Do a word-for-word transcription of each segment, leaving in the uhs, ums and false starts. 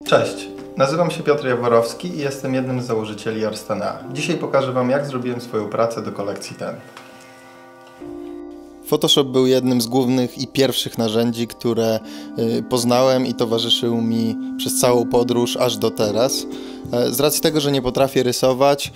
Cześć, nazywam się Piotr Jaworowski i jestem jednym z założycieli Arstanea. Dzisiaj pokażę Wam, jak zrobiłem swoją pracę do kolekcji ten. Photoshop był jednym z głównych i pierwszych narzędzi, które poznałem i towarzyszył mi przez całą podróż aż do teraz. Z racji tego, że nie potrafię rysować,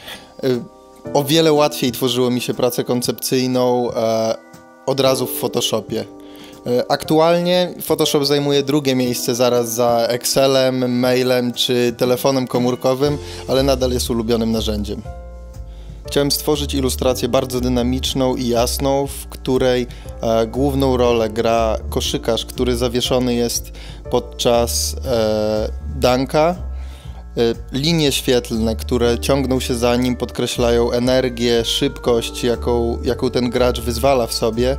o wiele łatwiej tworzyło mi się pracę koncepcyjną od razu w Photoshopie. Aktualnie Photoshop zajmuje drugie miejsce zaraz za Excelem, mailem czy telefonem komórkowym, ale nadal jest ulubionym narzędziem. Chciałem stworzyć ilustrację bardzo dynamiczną i jasną, w której e, główną rolę gra koszykarz, który zawieszony jest podczas e, dunka. E, linie świetlne, które ciągną się za nim, podkreślają energię, szybkość, jaką, jaką ten gracz wyzwala w sobie.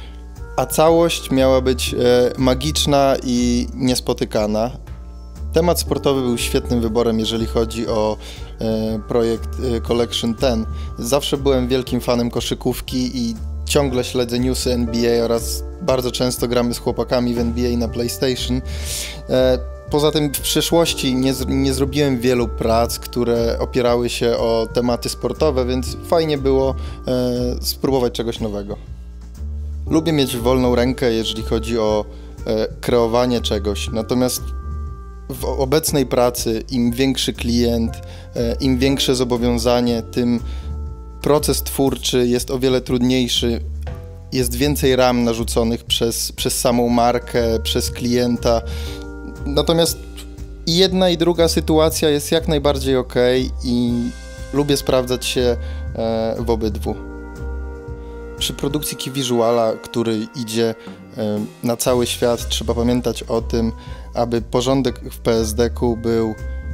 A całość miała być e, magiczna i niespotykana. Temat sportowy był świetnym wyborem, jeżeli chodzi o e, projekt e, Collection ten. Zawsze byłem wielkim fanem koszykówki i ciągle śledzę newsy N B A oraz bardzo często gramy z chłopakami w N B A na PlayStation. E, poza tym w przeszłości nie, nie zrobiłem wielu prac, które opierały się o tematy sportowe, więc fajnie było e, spróbować czegoś nowego. Lubię mieć wolną rękę, jeżeli chodzi o e, kreowanie czegoś, natomiast w obecnej pracy im większy klient, e, im większe zobowiązanie, tym proces twórczy jest o wiele trudniejszy. Jest więcej ram narzuconych przez, przez samą markę, przez klienta. Natomiast i jedna i druga sytuacja jest jak najbardziej ok i lubię sprawdzać się e, w obydwu. Przy produkcji key visuala, który idzie na cały świat, trzeba pamiętać o tym, aby porządek w P S D ku był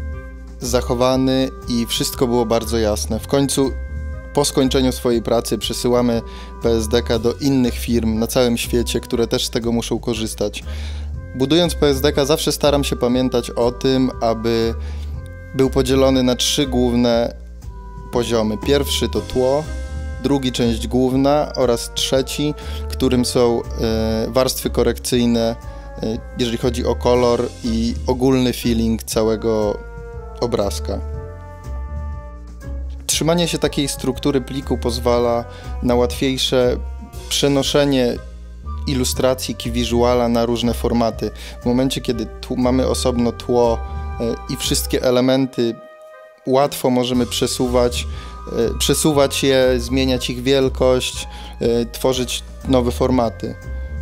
zachowany i wszystko było bardzo jasne. W końcu po skończeniu swojej pracy przesyłamy P S D ka do innych firm na całym świecie, które też z tego muszą korzystać. Budując P S D ka zawsze staram się pamiętać o tym, aby był podzielony na trzy główne poziomy. Pierwszy to tło, drugi część główna oraz trzeci, którym są e, warstwy korekcyjne, e, jeżeli chodzi o kolor i ogólny feeling całego obrazka. Trzymanie się takiej struktury pliku pozwala na łatwiejsze przenoszenie ilustracji key visuala na różne formaty. W momencie, kiedy mamy osobno tło e, i wszystkie elementy łatwo możemy przesuwać, przesuwać je, zmieniać ich wielkość, tworzyć nowe formaty.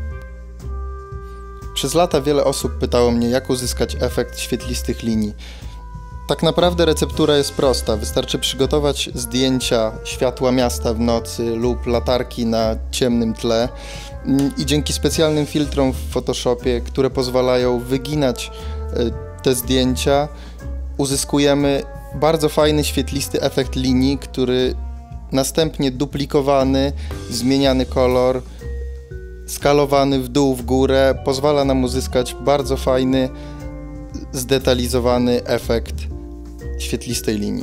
Przez lata wiele osób pytało mnie, jak uzyskać efekt świetlistych linii. Tak naprawdę receptura jest prosta. Wystarczy przygotować zdjęcia światła miasta w nocy lub latarki na ciemnym tle i dzięki specjalnym filtrom w Photoshopie, które pozwalają wyginać te zdjęcia, uzyskujemy bardzo fajny, świetlisty efekt linii, który następnie duplikowany, zmieniany kolor, skalowany w dół, w górę, pozwala nam uzyskać bardzo fajny, zdetalizowany efekt świetlistej linii.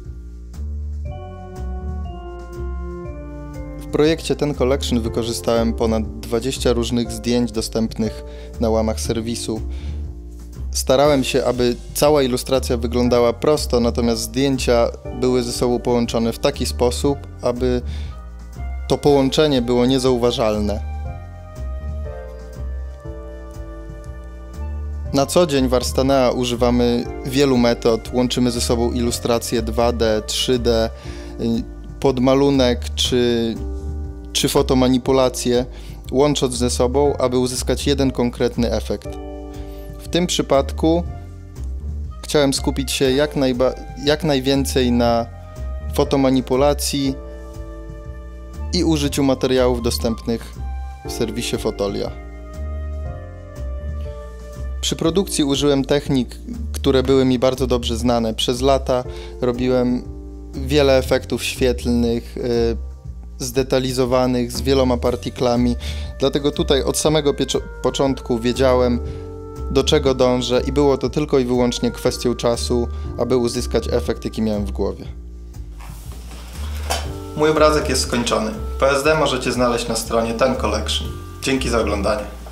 W projekcie ten Collection wykorzystałem ponad dwadzieścia różnych zdjęć dostępnych na łamach serwisu. Starałem się, aby cała ilustracja wyglądała prosto, natomiast zdjęcia były ze sobą połączone w taki sposób, aby to połączenie było niezauważalne. Na co dzień w Arstanea używamy wielu metod, łączymy ze sobą ilustracje dwa D, trzy D, podmalunek czy, czy fotomanipulacje, łącząc ze sobą, aby uzyskać jeden konkretny efekt. W tym przypadku chciałem skupić się jak, najba- jak najwięcej na fotomanipulacji i użyciu materiałów dostępnych w serwisie Fotolia. Przy produkcji użyłem technik, które były mi bardzo dobrze znane. Przez lata robiłem wiele efektów świetlnych, yy, zdetalizowanych, z wieloma partiklami, dlatego tutaj od samego pieczo- początku wiedziałem, do czego dążę i było to tylko i wyłącznie kwestią czasu, aby uzyskać efekt, jaki miałem w głowie. Mój obrazek jest skończony. P S D możecie znaleźć na stronie ten Collection. Dzięki za oglądanie.